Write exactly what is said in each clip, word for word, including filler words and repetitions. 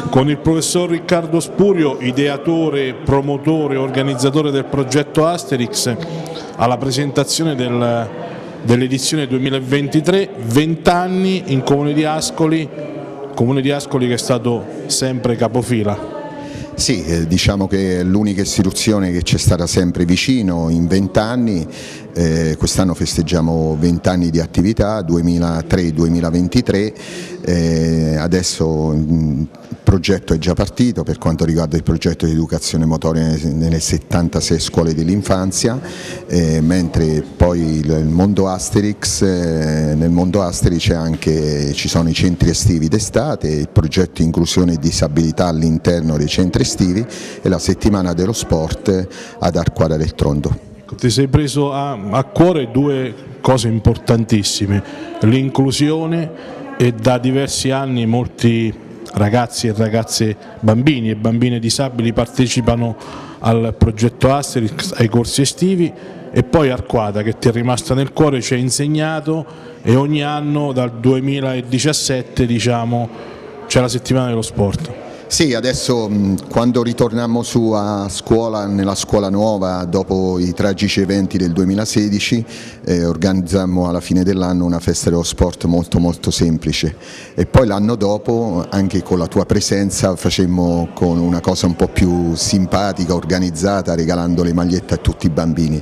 con il professor Riccardo Spurio, ideatore, promotore, organizzatore del progetto Asterix, alla presentazione del, dell'edizione duemilaventitré, venti anni in Comune di Ascoli, Comune di Ascoli che è stato sempre capofila. Sì, eh, diciamo che è l'unica istituzione che ci è stata sempre vicino in vent'anni, eh, quest'anno festeggiamo vent'anni di attività, duemilatré duemilaventitré, eh, adesso il progetto è già partito per quanto riguarda il progetto di educazione motoria nelle settantasei scuole dell'infanzia, eh, mentre poi il, il mondo Asterix, eh, nel mondo Asterix c'è anche, ci sono i centri estivi d'estate, il progetto inclusione e disabilità all'interno dei centri estivi e la settimana dello sport ad Arquata del Tronto. Ti sei preso a, a cuore due cose importantissime, l'inclusione, e da diversi anni molti ragazzi e ragazze, bambini e bambine disabili partecipano al progetto Asterix, ai corsi estivi, e poi Arquata che ti è rimasta nel cuore, ci ha insegnato e ogni anno dal duemiladiciassette diciamo, c'è la settimana dello sport. Sì, adesso quando ritorniamo su a scuola, nella scuola nuova, dopo i tragici eventi del duemilasedici, eh, organizzammo alla fine dell'anno una festa dello sport molto molto semplice e poi l'anno dopo, anche con la tua presenza, facemmo con una cosa un po' più simpatica, organizzata, regalando le magliette a tutti i bambini.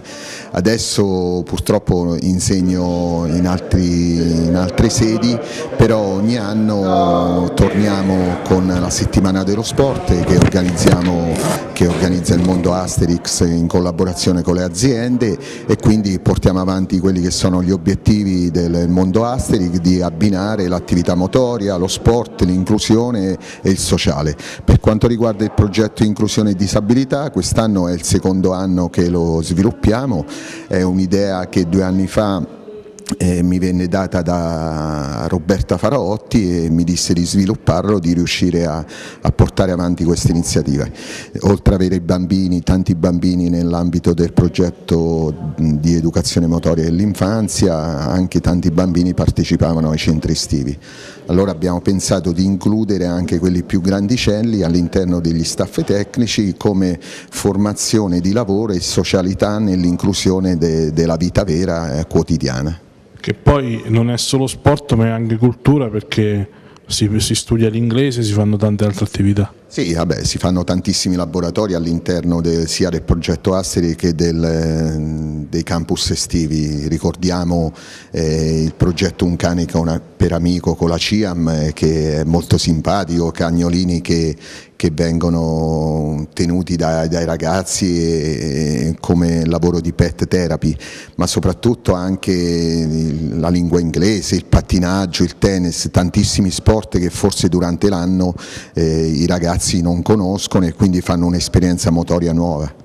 Adesso purtroppo insegno in, altri, in altre sedi, però ogni anno torniamo con la settimana dello sport che organizziamo, che organizza il mondo Asterix in collaborazione con le aziende, e quindi portiamo avanti quelli che sono gli obiettivi del mondo Asterix di abbinare l'attività motoria, lo sport, l'inclusione e il sociale. Per quanto riguarda il progetto inclusione e disabilità, quest'anno è il secondo anno che lo sviluppiamo, è un'idea che due anni fa Eh, mi venne data da Roberta Faraotti e mi disse di svilupparlo, di riuscire a, a portare avanti questa iniziativa. Oltre ad avere bambini, tanti bambini nell'ambito del progetto di educazione motoria dell'infanzia, anche tanti bambini partecipavano ai centri estivi. Allora abbiamo pensato di includere anche quelli più grandicelli all'interno degli staff tecnici come formazione di lavoro e socialità nell'inclusione de, della vita vera eh, quotidiana. Che poi non è solo sport ma è anche cultura, perché si, si studia l'inglese, si fanno tante altre attività. Sì, vabbè, si fanno tantissimi laboratori all'interno del, sia del progetto Asterix che del, dei campus estivi. Ricordiamo eh, il progetto Un cane per amico con la C I A M, eh, che è molto simpatico, cagnolini che, che vengono tenuti dai, dai ragazzi e, come lavoro di pet therapy, ma soprattutto anche la lingua inglese, il pattinaggio, il tennis, tantissimi sport che forse durante l'anno eh, i ragazzi non conoscono e quindi fanno un'esperienza motoria nuova.